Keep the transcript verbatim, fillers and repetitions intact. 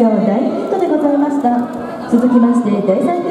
上大ヒットでございました。続きまして第三